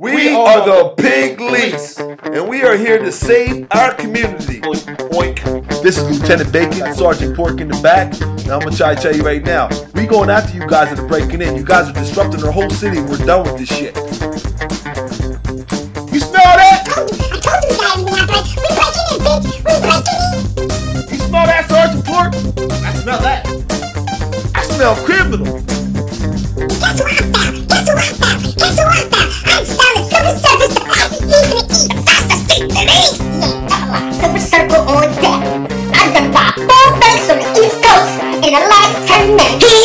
We are the Pig Lease, and we are here to save our community. Oink, oink. This is Lieutenant Bacon, Sergeant Pork in the back. Now I'm gonna try to tell you right now, we going after you guys that are breaking in. You guys are disrupting our whole city. We're done with this shit. You smell that? I told you guys we breaking in, bitch. We breaking in. You smell that, Sergeant Pork? I smell that. I smell criminal. Guess who I found? Guess who I found? Guess who I found? I'm smelling Silver Surface, the fastest thief in the east, the fastest thief in the east. Yeah, Silver Circle on deck. I done robbed 4 banks on the East Coast in the last 10 minutes. He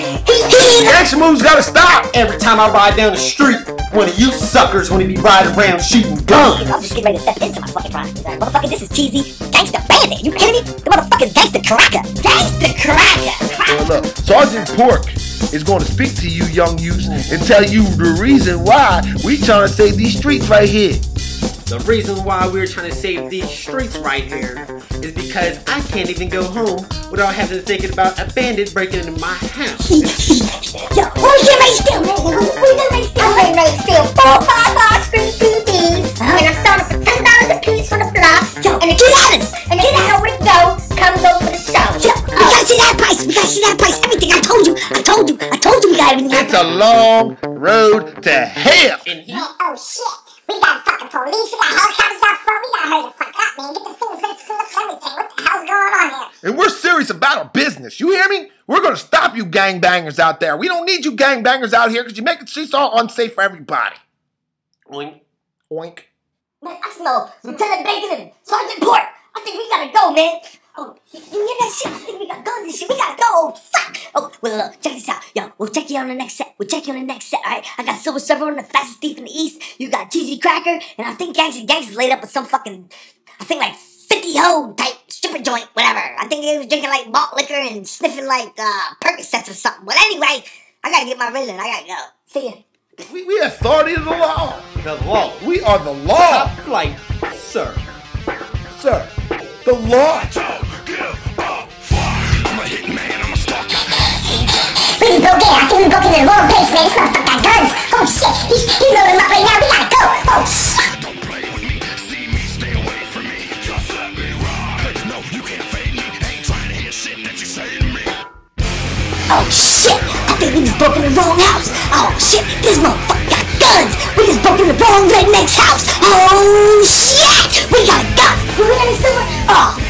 The action moves gotta stop. Every time I ride down the street, one of you suckers wanna be riding around shooting guns. I'm just getting ready to step into my fucking prime. Motherfucker, this is cheesy Gangsta Bandit. You kidding me? The motherfucking Gangsta Cracker. Gangsta Cracker. Now look, Sergeant Pork is going to speak to you young youths and tell you the reason why we trying to save these streets right here. The reason why we're trying to save these streets right here is because I can't even go home without having to think about a bandit breaking into my house. Yo, who's getting ready to steal, man? Who's getting ready to steal? I'm getting ready to steal 4 5 screen TVs. And I'm selling for $10 a piece for the block. Yo, and the kid and the kid how it go comes over the show. Yo, we gotta see that price. We gotta see that price. Everything I told you we got everything. It's a long road to hell. Oh shit. We got fucking police, we got helicopters out front, we gotta hurry the fuck up, man. Get the fingerprints, clips, everything. What the hell's going on here? And we're serious about our business. You hear me? We're going to stop you gangbangers out there. We don't need you gangbangers out here because you're making streets all unsafe for everybody. Oink. Oink. Man, I smell Lieutenant Bacon and Sergeant Pork. I think we gotta go, man. Oh, you hear that shit? I think we got guns and shit. We gotta go. Oh, fuck. Oh, well, look, check this out. Yo, we'll check you on the next set. Alright? I got Silver Surfer on the fastest thief in the east. You got Cheesy Cracker. And I think Gangsta's laid up with some fucking, I think like 50 hoe type stripper joint, whatever. I think he was drinking like malt liquor and sniffing like Percocets or something. But anyway, I gotta get my riddle. I gotta go. See ya. We authority of the law. The law. We are the law. Top flight, sir. Sir, the law. We broke in. I think we broke in the wrong place, man. This motherfucker got guns. Oh shit. He's loading them up right now. We gotta go. Oh shit. Don't play with me. See me, stay away from me. Just let me ride. No, you can't fade me. Ain't trying to hear shit that you say to me. Oh shit. I think we just broke in the wrong house. Oh shit. This motherfucker got guns. We just broke in the wrong redneck's house. Oh shit. We gotta go. We got any silver? Oh